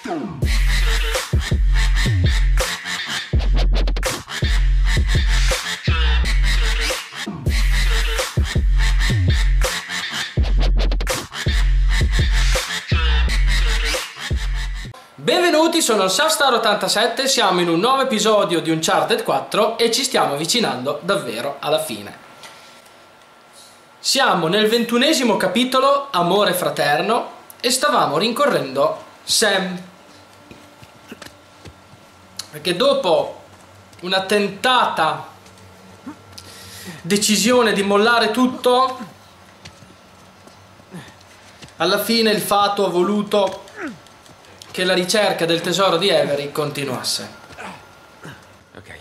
Benvenuti, sono il Savstar87, siamo in un nuovo episodio di Uncharted 4 e ci stiamo avvicinando davvero alla fine. Siamo nel 21esimo capitolo, Amore fraterno, e stavamo rincorrendo Sam. Perché dopo una tentata decisione di mollare tutto, alla fine il fato ha voluto che la ricerca del tesoro di Avery continuasse. Ok.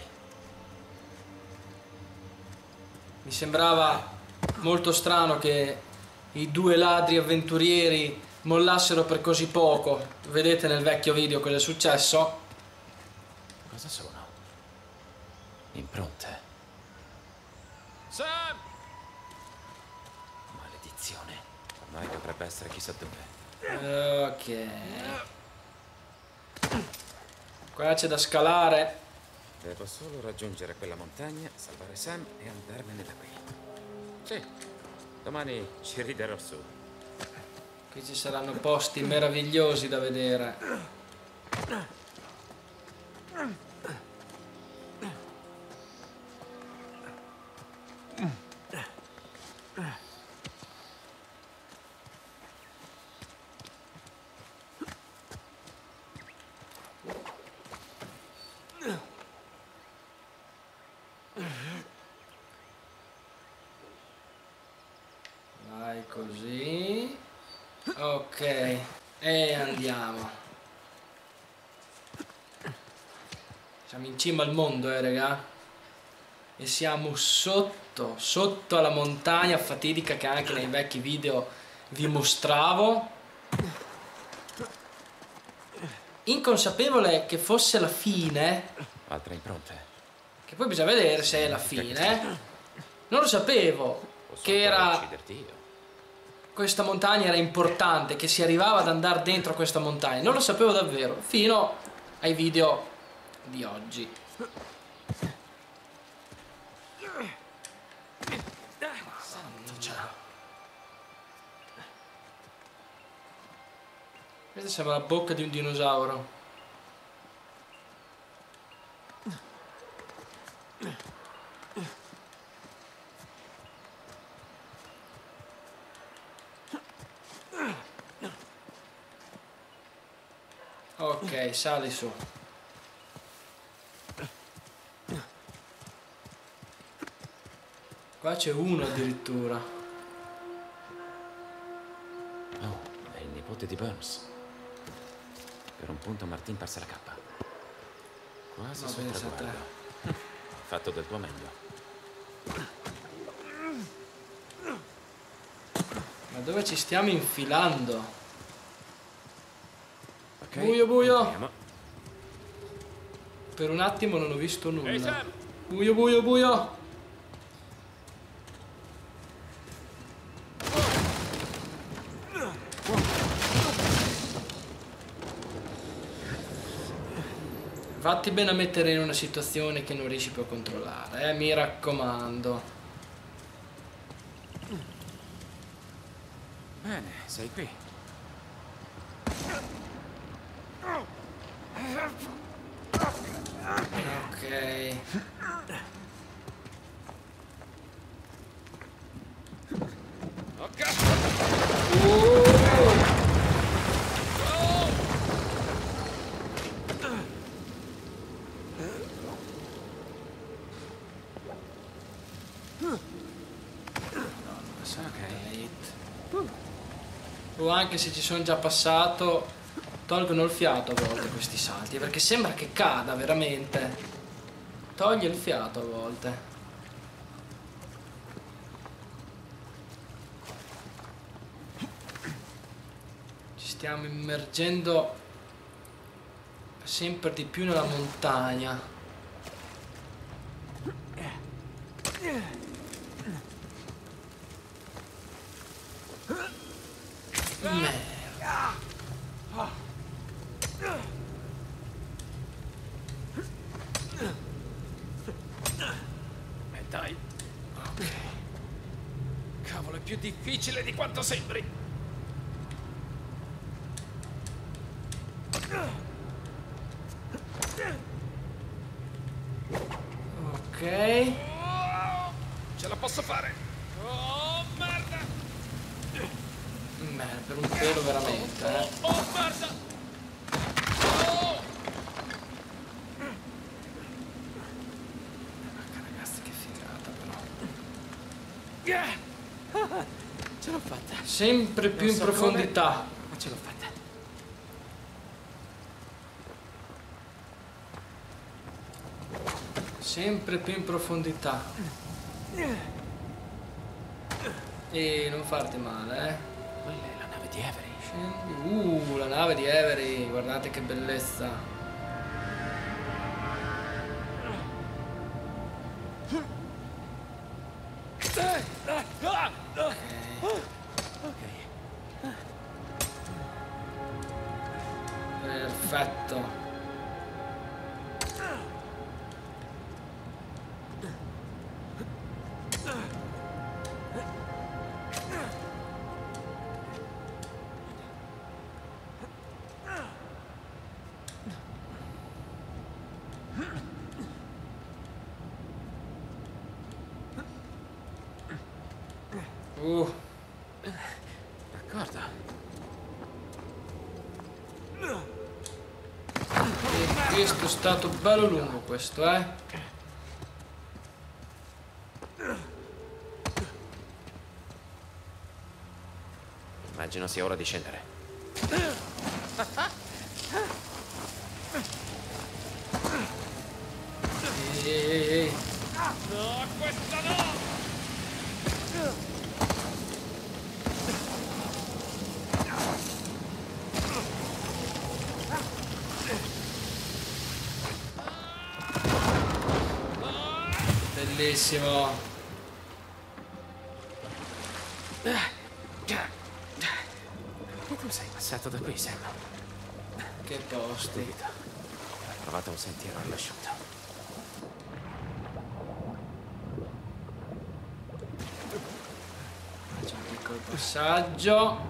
Mi sembrava molto strano che i due ladri avventurieri mollassero per così poco. Vedete nel vecchio video cosa è successo? Cosa sono? Impronte. Sam! Maledizione. Ormai dovrebbe essere chissà dove. Ok. Qua c'è da scalare. Devo solo raggiungere quella montagna, salvare Sam e andarmene da qui. Sì, domani ci riderò su. Qui ci saranno posti meravigliosi da vedere. Vai così. Ok. E andiamo. Siamo in cima al mondo, raga. E siamo sotto alla montagna fatidica che anche nei vecchi video vi mostravo. Inconsapevole che fosse la fine. Altre impronte. Che poi bisogna vedere se è la fine. Non lo sapevo. Che era... ucciderti io. Questa montagna era importante, che si arrivava ad andare dentro questa montagna. Non lo sapevo davvero, fino ai video di oggi. Santo ciao. Questa sembra la bocca di un dinosauro. Ok, sali su. Qua c'è uno addirittura. Oh, è il nipote di Burns. Per un punto Martin perse la cappa. Quasi Ma sul pensa a te. traguardo. Fatto del tuo meglio. Ma dove ci stiamo infilando? Ok, Buio, buio. entriamo. Per un attimo non ho visto Ehi nulla. Sam! Buio, buio, buio. Fatti bene a mettere in una situazione che non riesci più a controllare, mi raccomando. Bene, sei qui. Ok. O anche se ci sono già passato, tolgono il fiato a volte questi salti, perché sembra che cada veramente. Toglie il fiato a volte. Ci stiamo immergendo sempre di più nella montagna. Merda. più difficile di quanto sembri. Ok. Ce la posso fare. Oh, merda! Beh, per un pelo veramente, Oh, merda! Oh! Ragazzi, che figata però. Ce l'ho fatta. Sempre più Non in so profondità. come, ma ce l'ho fatta. Sempre più in profondità. E non farti male, eh. Quella è la nave di Avery. Scendi. La nave di Avery, guardate che bellezza. Perfetto. D'accordo. E questo è stato bello lungo questo, eh. Immagino sia ora di scendere. Ehi. No, questa no! Bellissimo. E tu sei passato da qui, Sam. Che posti. Subito. Ho trovato un sentiero all'asciutto. Faccio un piccolo passaggio.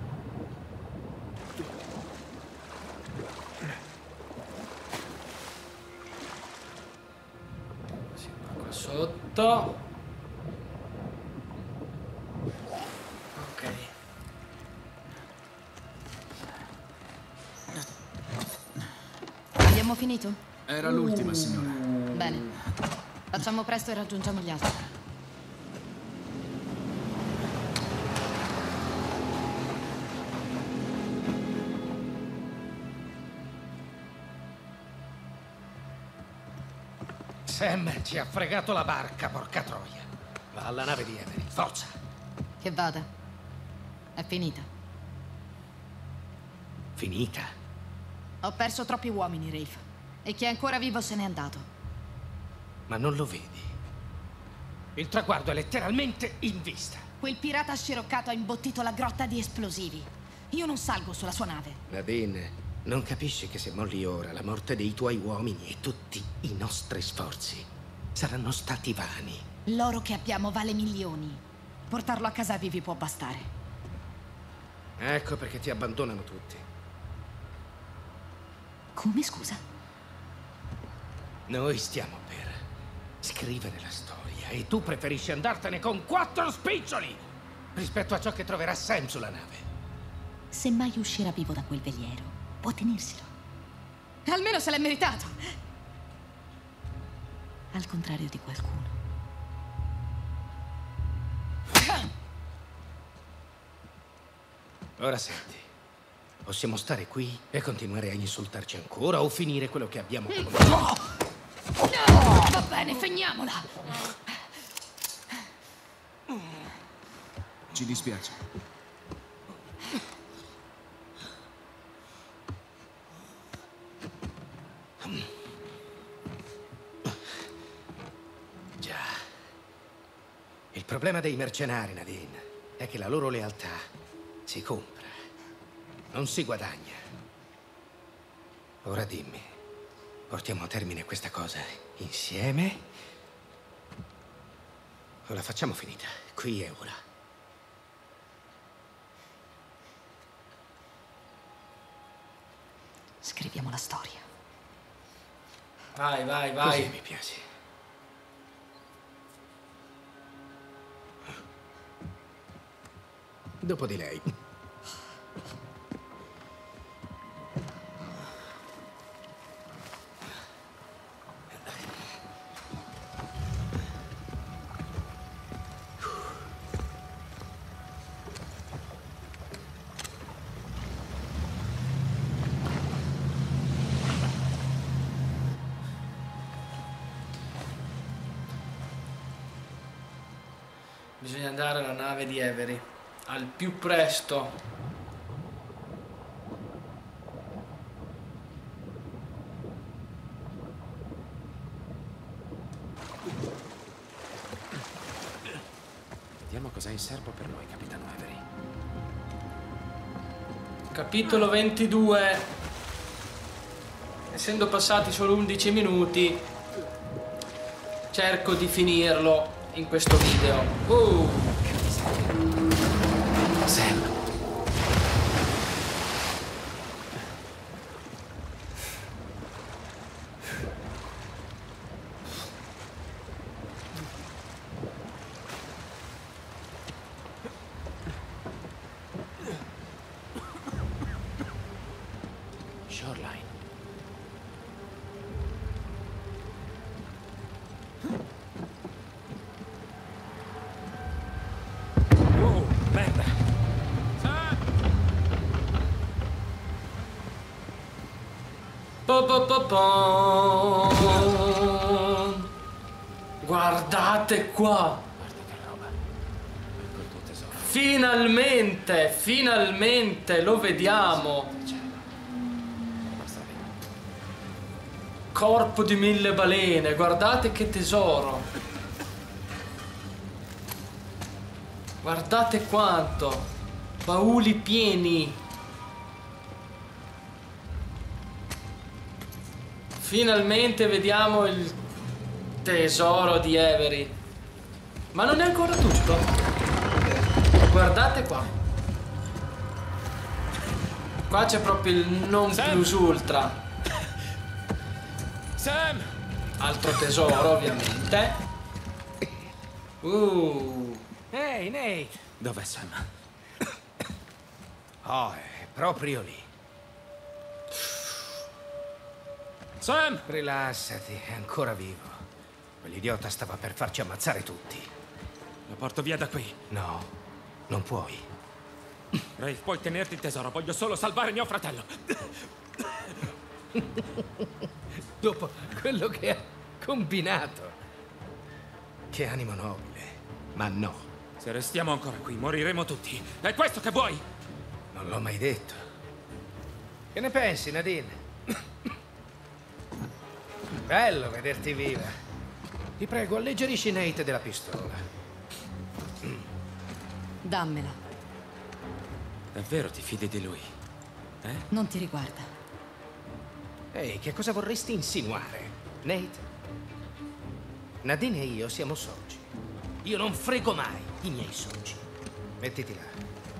Si va qua sotto. Ok. Abbiamo finito? Era l'ultima, signora. Bene. Facciamo presto e raggiungiamo gli altri. Sam ci ha fregato la barca, porca troia. Va alla nave di Avery, forza. Che vada. È finita. Finita. Ho perso troppi uomini, Rafe. E chi è ancora vivo se n'è andato. Ma non lo vedi? Il traguardo è letteralmente in vista. Quel pirata sciroccato ha imbottito la grotta di esplosivi. Io non salgo sulla sua nave. Nadine, non capisci che se molli ora la morte dei tuoi uomini e tutti i nostri sforzi saranno stati vani. L'oro che abbiamo vale milioni. Portarlo a casa vivi può bastare. Ecco perché ti abbandonano tutti. Come, scusa? Noi stiamo per scrivere la storia e tu preferisci andartene con 4 spiccioli rispetto a ciò che troverà Sam sulla nave. Se mai uscirà vivo da quel veliero, può tenerselo. Almeno se l'è meritato. Al contrario di qualcuno. Ora senti, possiamo stare qui e continuare a insultarci ancora o finire quello che abbiamo cominciato. No! Va bene, finiamola. Ci dispiace. Già. Il problema dei mercenari, Nadine, è che la loro lealtà si compra, non si guadagna. Ora dimmi, portiamo a termine questa cosa insieme o la facciamo finita, qui e ora? Scriviamo la storia. Vai, vai, Così vai. mi piace. Dopo di lei. Bisogna andare alla nave di Avery. Al più presto. Vediamo cos'è in serbo per noi, capitano Avery. Capitolo 22. Essendo passati solo 11 minuti, cerco di finirlo in questo video. Sam. Shoreline. Oh, merda! Sam! Guardate qua! Guarda che roba. Ecco il tuo tesoro. Finalmente, finalmente lo vediamo. Basta lì. Corpo di 1000 balene, guardate che tesoro. Guardate quanto. Bauli pieni. Finalmente vediamo il tesoro di Avery. Ma non è ancora tutto. Guardate qua. Qua c'è proprio il non Sam! plus ultra. Sam! Altro tesoro, ovviamente. Ehi, Nate! Dov'è Sam? Oh, è proprio lì. Sam! Rilassati, è ancora vivo. Quell'idiota stava per farci ammazzare tutti. Lo porto via da qui. No, non puoi. Rafe, puoi tenerti il tesoro. Voglio solo salvare mio fratello. Dopo quello che ha combinato. Che animo nobile. Ma no, Se restiamo ancora qui, moriremo tutti. È questo che vuoi? non l'ho mai detto. Che ne pensi, Nadine? Bello vederti viva. Ti prego, alleggerisci Nate della pistola. Dammela. Davvero ti fidi di lui? Non ti riguarda. Ehi, che cosa vorresti insinuare, Nate? Nadine e io siamo soci. Io non frego mai i miei soci. Mettiti là.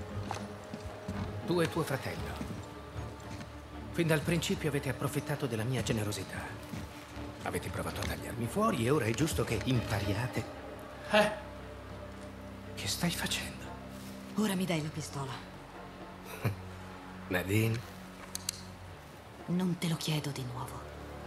Tu e tuo fratello. Fin dal principio avete approfittato della mia generosità. Avete provato a tagliarmi fuori e ora è giusto che impariate. Che stai facendo? Ora mi dai la pistola. Nadine? Non te lo chiedo di nuovo.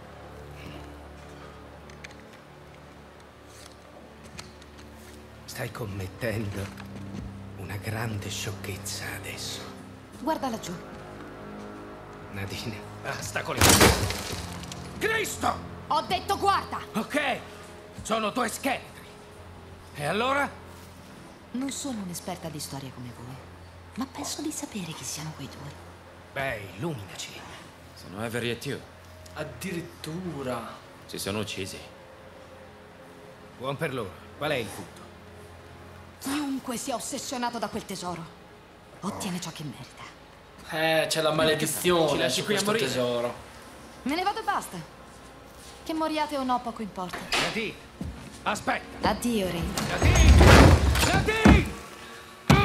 Stai commettendo una grande sciocchezza adesso. Guarda laggiù. Nadine, basta con le... Cristo! Ho detto guarda! Ok, sono due scheletri. E allora? Non sono un'esperta di storia come voi, ma penso di sapere chi siano quei due. Beh, illuminaci. Sono Avery e Tew. Addirittura. Si sono uccisi. Buon per loro. Qual è il punto? Chiunque sia ossessionato da quel tesoro ottiene ciò che merita. C'è la maledizione Ci lasci su qui a questo morire? tesoro. Me ne vado e basta. Che moriate o no, poco importa. Nadine, aspetta. Addio, Ray. Nadine! Nadine!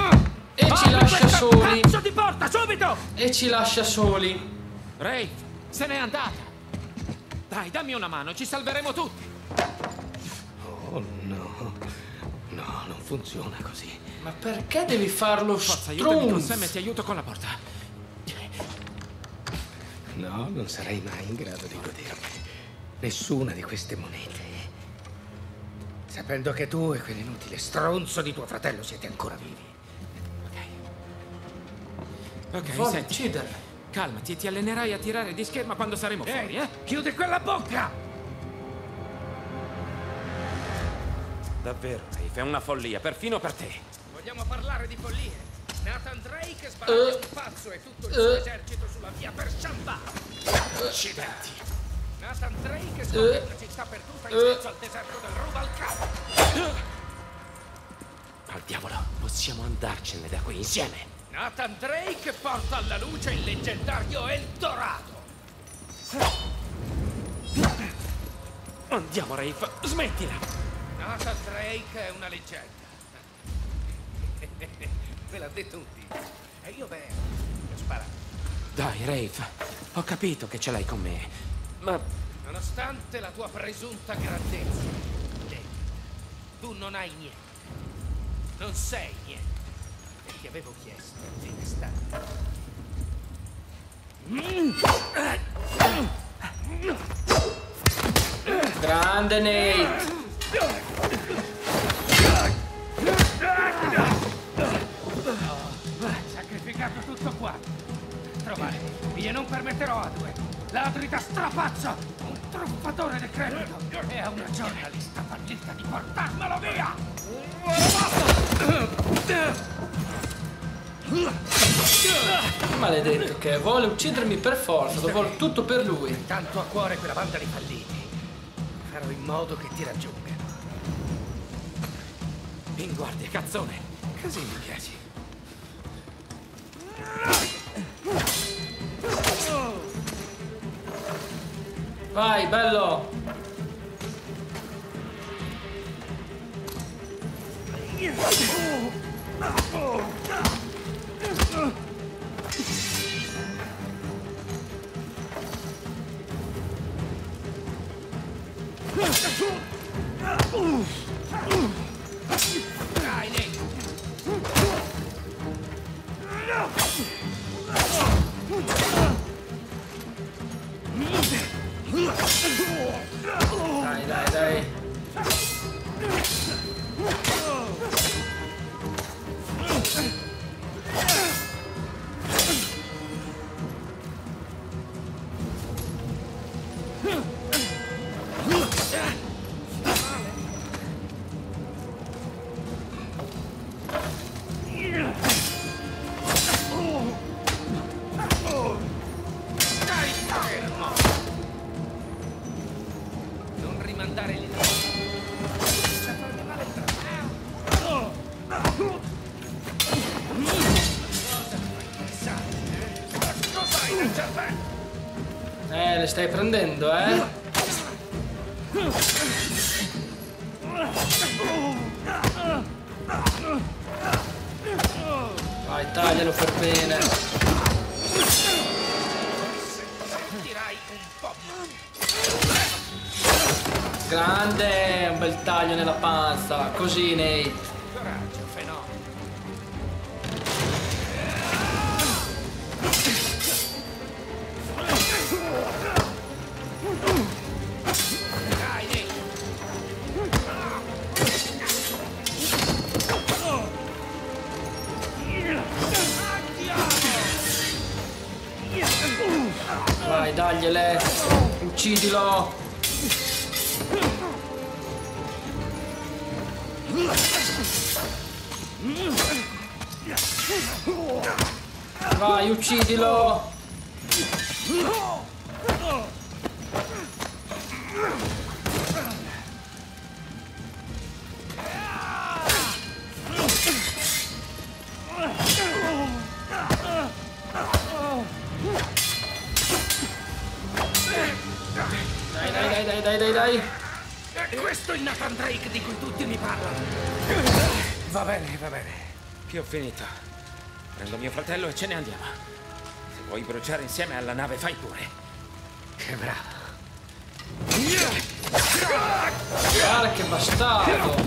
E ci lascia soli. Cazzo di porta, subito! E ci lascia soli. Rafe, Se n'è andata! Dai, dammi una mano, ci salveremo tutti! Oh no, no, non funziona così. Ma perché devi farlo Forza, aiutami con Sam e stronzo? ti aiuto con la porta. No, non sarei mai in grado di godermi nessuna di queste monete. Sapendo che tu e quell'inutile stronzo di tuo fratello siete ancora vivi. Ok, Vuole senti, uccidermi. calmati, ti allenerai a tirare di scherma quando saremo fuori, eh? Chiudi quella bocca! Davvero, Rafe, è una follia, perfino per te. Vogliamo parlare di follie? Nathan Drake sbaglia un pazzo e tutto il suo esercito sulla via per Shambhala. Accidenti. Nathan Drake scopre una città perduta in mezzo al deserto del Rubalcaba. Al diavolo, possiamo andarcene da qui insieme. Nathan Drake porta alla luce il leggendario Eldorado. Andiamo, Rafe, smettila. Nathan Drake è una leggenda. Me l'ha detto un tipo. E io beh, ho sparato. Dai, Rafe, ho capito che ce l'hai con me, ma Nonostante la tua presunta grandezza, David, tu non hai niente. Non sei niente. E ti avevo chiesto di restare. Grande Nate. Sacrificato tutto qua. Trovare. Io non permetterò a due. Ladri da strapazzo. Un truffatore decrepito. E a una giornalista fallita di portarmelo via. Maledetto che vuole uccidermi per forza, lo vuole tutto per lui. Tanto a cuore quella banda di falliti. Farò in modo che ti raggiungano. in guardia, cazzone. Così mi piaci. Vai, bello! Dai, Nick. Dai, dai, dai. Stai fermo! Non rimandare lì. C'è farmi male il braccio. Cosa ti fa interessare? Cosa hai nel cervello? Le stai prendendo, eh? Vai, taglialo per bene. Sentirai un po'. Grande, un bel taglio nella panza. Così, Nate. Coraggio, fenomeno. Dai, Nick. Vai, dagliele. Uccidilo. Vai, uccidilo. Dai, dai, dai, dai, dai, dai, dai. È questo il Nathan Drake di cui tutti mi parlano. Va bene, va bene. Che ho finito. Prendo mio fratello e ce ne andiamo. Se vuoi bruciare insieme alla nave, fai pure. Che bravo. Guarda che bastardo.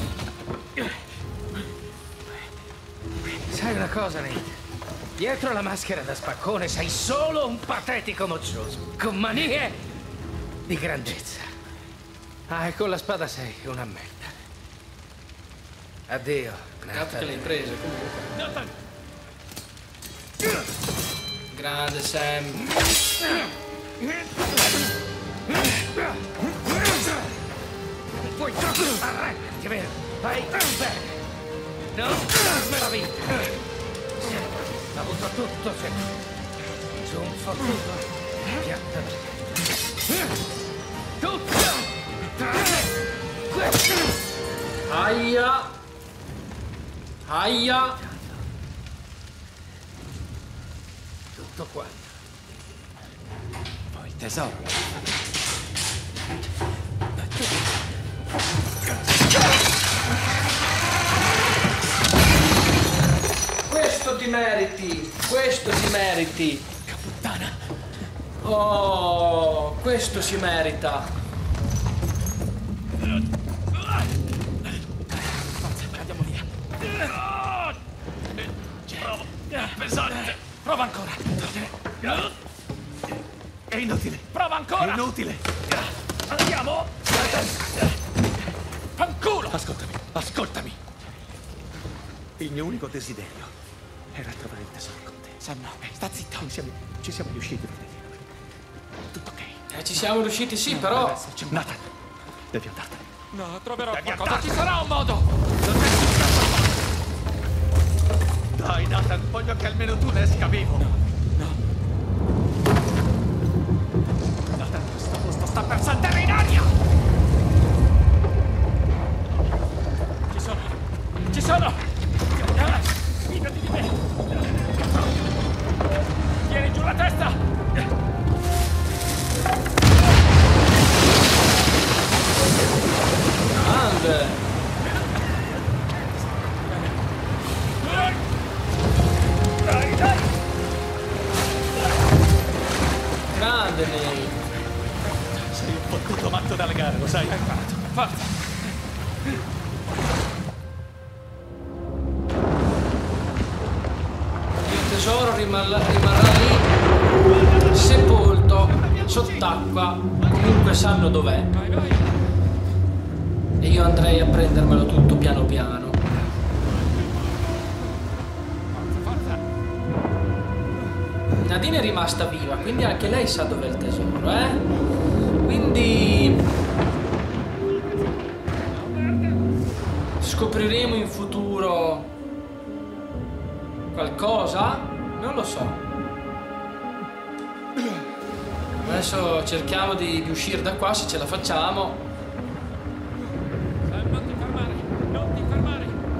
Sai una cosa, Nate? Dietro la maschera da spaccone sei solo un patetico moccioso, con manie di grandezza. Ah, e con la spada sei una merda. Addio, Peccato che l'hai presa comunque. Grande Sam. Puoi arrenderti, vero? Vai bene. Non me la vita. Ha avuto tutto su un fottuto piatto. Tutto tranne questo. Aia. Aia. Tutto quanto. Poi il tesoro. Questo ti meriti. Questo ti meriti. Puttana. Oh, questo si merita. Andiamo via. Prova. Pesante. Prova ancora. È inutile. Prova ancora. È inutile. Andiamo. Fanculo. Ascoltami. Il mio unico desiderio era trovare il tesoro con te. Sam, no, sta zitto. Ci siamo riusciti, vedete? Tutto ok. Ci siamo riusciti sì, però. Nathan, devi andartene. No, troverò Devi qualcosa. andartene. Ci sarà un modo. Dai, Nathan, voglio che almeno tu ne esca vivo. Nathan, questo posto sta per saltare in aria. Ci sono. Fidati di me. Tieni giù la testa. Grande. Dai. Grande Nate. Sei un fottuto matto dalle gare, lo sai? Forza. Il tesoro rimarrà lì sepolto sott'acqua. Comunque sanno dov'è. E io andrei a prendermelo tutto piano piano. Forza. Nadine è rimasta viva, quindi anche lei sa dov'è il tesoro, Quindi scopriremo in futuro qualcosa? Non lo so. Adesso cerchiamo di uscire da qua se ce la facciamo. Sam, non ti fermare. Non ti fermare.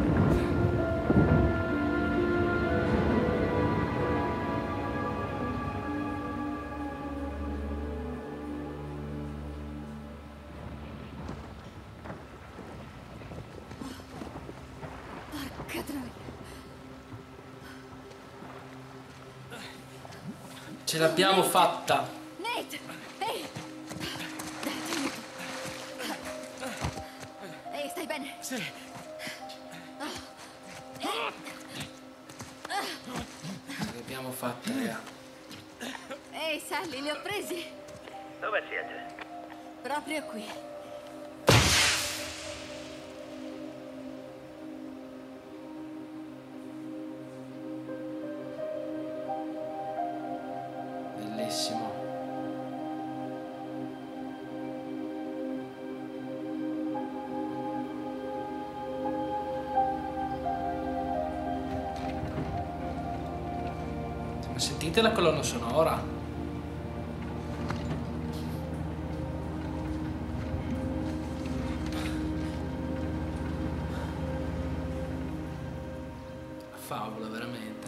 Porca troia. Ce l'abbiamo fatta. Nate! Ehi! Dai, aiuto. Ehi, stai bene? Sì. Ce l'abbiamo fatta, raga. Ehi, Sally, li ho presi? Dove siete? Proprio qui. Bellissimo. Ma sentite la colonna sonora? Favola, veramente.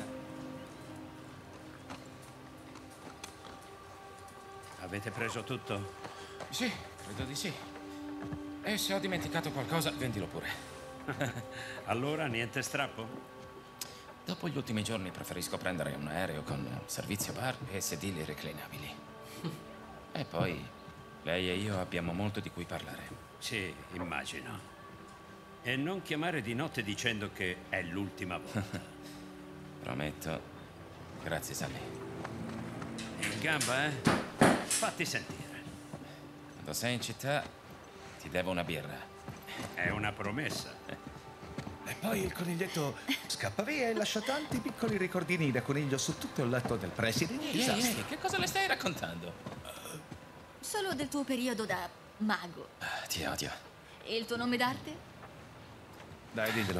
Avete preso tutto? Sì, credo di sì. E se ho dimenticato qualcosa, vendilo pure. Allora niente strappo? Dopo gli ultimi giorni preferisco prendere un aereo con servizio bar e sedili reclinabili. E poi, lei e io abbiamo molto di cui parlare. Sì, immagino. E non chiamare di notte dicendo che è l'ultima volta. Prometto. Grazie, Sally. In gamba, eh? Fatti sentire. Quando sei in città, ti devo una birra. È una promessa. E poi il coniglietto scappa via e lascia tanti piccoli ricordini da coniglio su tutto il letto del preside. Ehi, che cosa le stai raccontando? Solo del tuo periodo da mago. Ti odio. E il tuo nome d'arte? Dai, diglielo.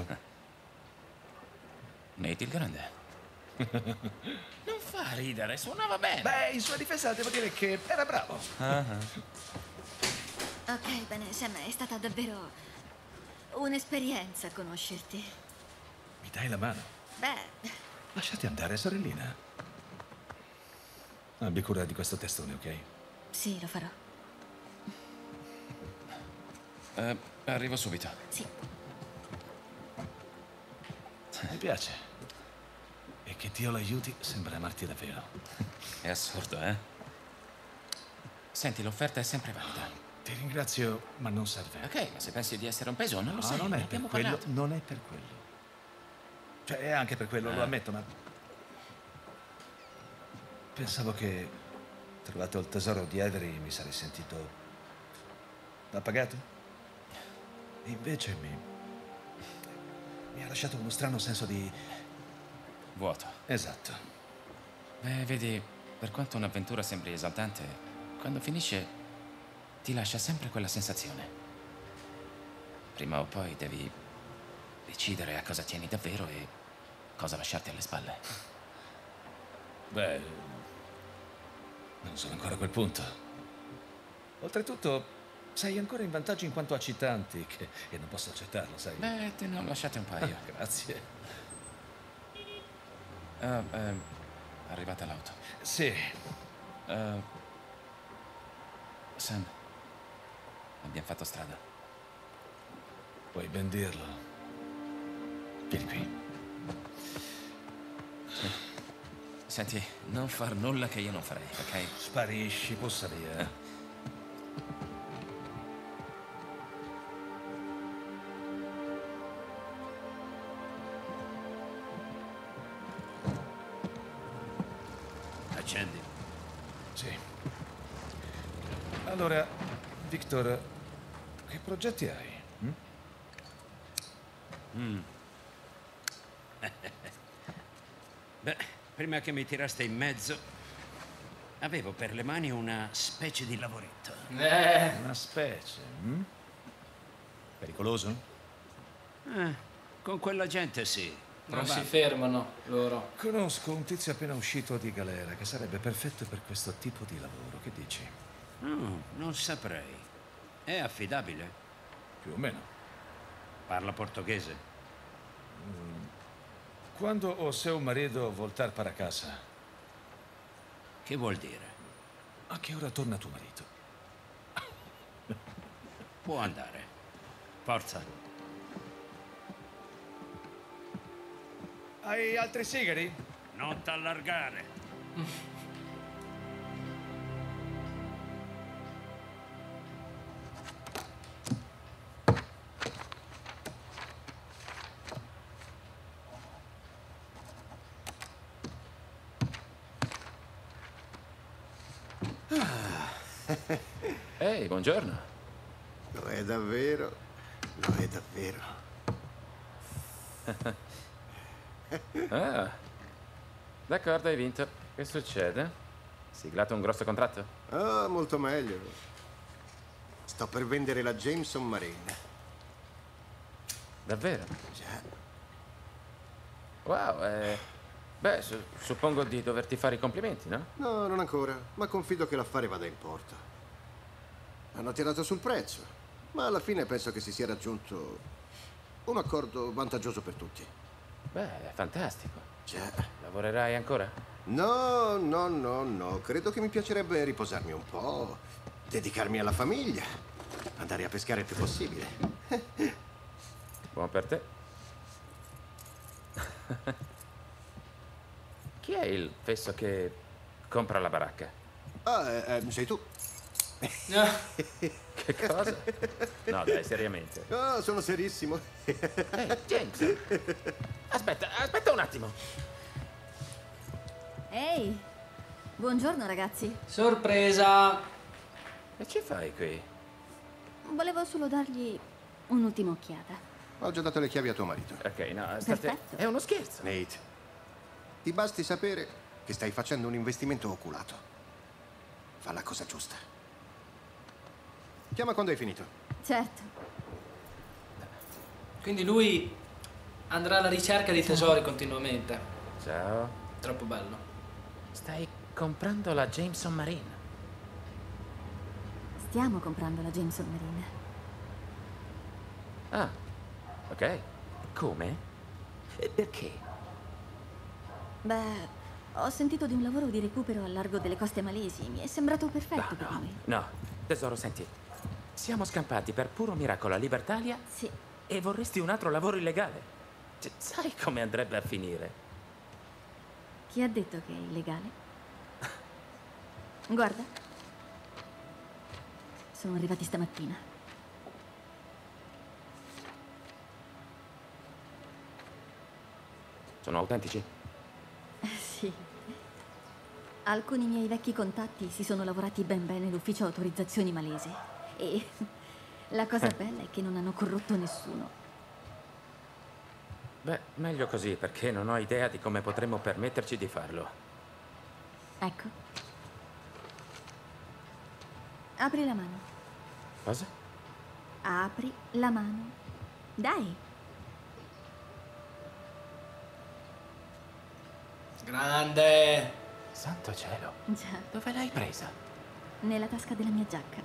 Nate il Grande. Non fa ridere, suonava bene. Beh, in sua difesa devo dire che era bravo. Ok, bene, Sam, è stata davvero un'esperienza conoscerti. Mi dai la mano? Beh, Lasciati andare, sorellina. Abbi cura di questo testone, ok? sì, lo farò. Arrivo subito. Sì. Mi piace. E che Dio l'aiuti sembra amarti davvero. È assurdo, eh? Senti, l'offerta è sempre valida. Ti ringrazio, ma non serve. Ok, ma se pensi di essere un peso, non lo No, sai. non ne è per abbiamo quello. parlato. Non è per quello. Cioè, è anche per quello, lo ammetto, ma... Pensavo che, trovato il tesoro di Avery, mi sarei sentito... appagato. E invece mi ha lasciato uno strano senso di... Vuoto. Esatto. Beh, vedi, per quanto un'avventura sembri esaltante, quando finisce ti lascia sempre quella sensazione. Prima o poi devi decidere a cosa tieni davvero e cosa lasciarti alle spalle. Beh, non sono ancora a quel punto. Oltretutto, sei ancora in vantaggio in quanto a citanti, e non posso accettarlo, sai? Beh, te ne ho lasciate un paio. Grazie. Arrivata l'auto. Sì, Sam, abbiamo fatto strada. puoi ben dirlo. Vieni qui. Senti, non far nulla che io non farei, ok? Sparisci, possa via. Accendi. Sì. Allora, Victor, che progetti hai? Beh, prima che mi tiraste in mezzo, avevo per le mani una specie di lavoretto. Una specie, Pericoloso? Con quella gente sì. Non si fermano loro. Conosco un tizio appena uscito di galera che sarebbe perfetto per questo tipo di lavoro. Che dici? Non saprei. È affidabile? Più o meno. Parla portoghese? Quando o seu marido voltar para casa, Che vuol dire? a che ora torna tuo marito? Può andare. Forza. Hai altri sigari? Non t'allargare. Ehi, buongiorno. Lo è davvero, lo è davvero. Ah, d'accordo, hai vinto. Che succede? Siglato un grosso contratto? Ah, molto meglio. Sto per vendere la Jameson Marine. Davvero? Già. Wow, beh, suppongo di doverti fare i complimenti, no? No, non ancora, ma confido che l'affare vada in porto. Hanno tirato sul prezzo, ma alla fine penso che si sia raggiunto un accordo vantaggioso per tutti. Beh, è fantastico. Già. Lavorerai ancora? No, no, no, no. Credo che mi piacerebbe riposarmi un po', dedicarmi alla famiglia, andare a pescare il più possibile. Buon per te. Chi è il fesso che compra la baracca? Sei tu. Che cosa? No, dai, seriamente. Oh, sono serissimo. Ehi, James. Aspetta un attimo. Ehi, buongiorno ragazzi. Sorpresa! Che ci fai qui? Volevo solo dargli un'ultima occhiata. Ho già dato le chiavi a tuo marito. Ok, no, Perfetto. È uno scherzo. Nate, ti basti sapere che stai facendo un investimento oculato. Fa la cosa giusta. Chiama quando hai finito. Certo. Quindi lui andrà alla ricerca di tesori continuamente. Ciao. Troppo bello. Stai comprando la Jameson Marine. Stiamo comprando la Jameson Marine. Ah, ok. Come? E perché? Beh, ho sentito di un lavoro di recupero al largo delle coste malesi. Mi è sembrato perfetto per noi. No, tesoro, senti. Siamo scampati per puro miracolo a Libertalia Sì. e vorresti un altro lavoro illegale. Cioè, sai come andrebbe a finire? Chi ha detto che è illegale? Guarda. Sono arrivati stamattina. Sono autentici? Sì. Alcuni miei vecchi contatti si sono lavorati ben bene l'ufficio autorizzazioni malese. E la cosa bella è che non hanno corrotto nessuno. Beh, meglio così, perché non ho idea di come potremmo permetterci di farlo. Ecco. Apri la mano. Cosa? Apri la mano. Dai. Grande! Santo cielo. Già, Dove l'hai presa? nella tasca della mia giacca.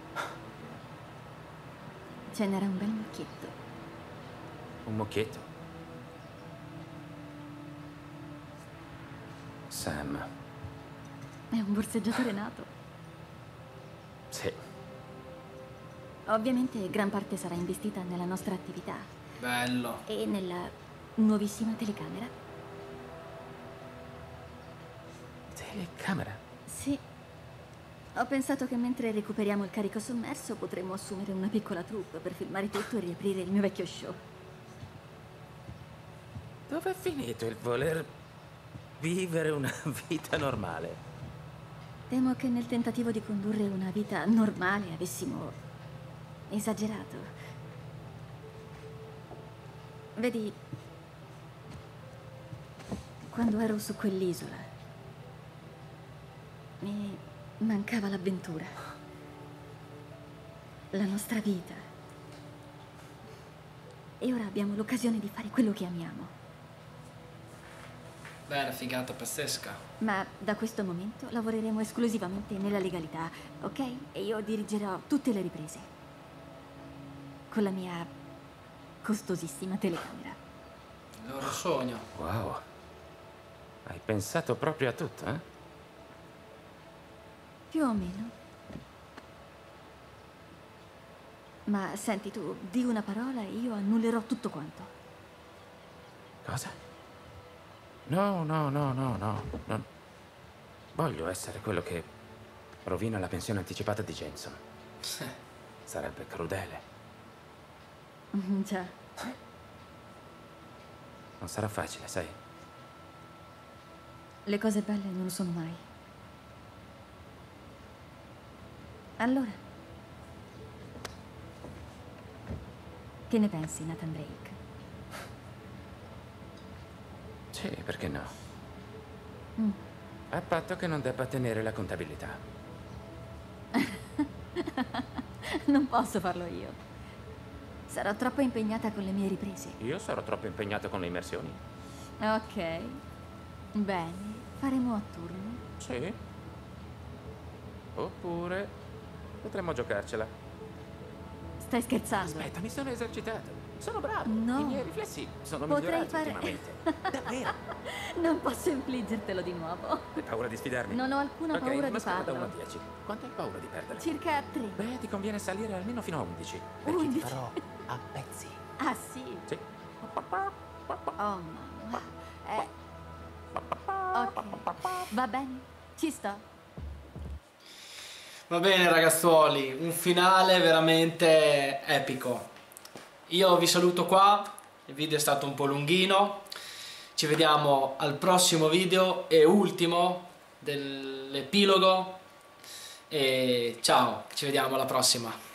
Ce n'era un bel mucchietto. Un mucchietto. Sam. È un borseggiatore nato. Sì. Ovviamente gran parte sarà investita nella nostra attività Bello. e nella nuovissima telecamera. Telecamera? Sì. Ho pensato che mentre recuperiamo il carico sommerso potremmo assumere una piccola troupe per filmare tutto e riaprire il mio vecchio show. Dove è finito il voler vivere una vita normale? Temo che nel tentativo di condurre una vita normale avessimo esagerato. Vedi, quando ero su quell'isola mi mancava l'avventura, la nostra vita. E ora abbiamo l'occasione di fare quello che amiamo. Beh, è una figata pazzesca. Ma da questo momento lavoreremo esclusivamente nella legalità, ok? E io dirigerò tutte le riprese. Con la mia costosissima telecamera. Il loro sogno. Wow. Hai pensato proprio a tutto, eh? Più o meno. Ma senti tu, di una parola e io annullerò tutto quanto. Cosa? No. Non voglio essere quello che rovina la pensione anticipata di Jameson. Sarebbe crudele. Già. Non sarà facile, sai? Le cose belle non lo sono mai. Allora, che ne pensi, Nathan Drake? Sì, perché no? A patto che non debba tenere la contabilità. Non posso farlo io. Sarò troppo impegnata con le mie riprese. Io sarò troppo impegnato con le immersioni. Ok. Bene, faremo a turno. Sì. Oppure potremmo giocarcela. Stai scherzando? Aspetta, mi sono esercitato. Sono bravo. No. I miei riflessi sono Potrei migliorati fare- ultimamente. Davvero? Non posso infliggertelo di nuovo. Hai paura di sfidarmi? Non ho alcuna paura Ok, di una scala da 1 farlo. a 10. Quanto hai paura di perdere? Circa 3. Beh, ti conviene salire almeno fino a 11. Perché 11? ti farò a pezzi. Ah, sì? Sì. Oh, mamma. Ok. Va bene. Ci sto. Va bene ragazzuoli, un finale veramente epico. Io vi saluto qua, il video è stato un po' lunghino, ci vediamo al prossimo video e ultimo dell'epilogo e ciao, ci vediamo alla prossima.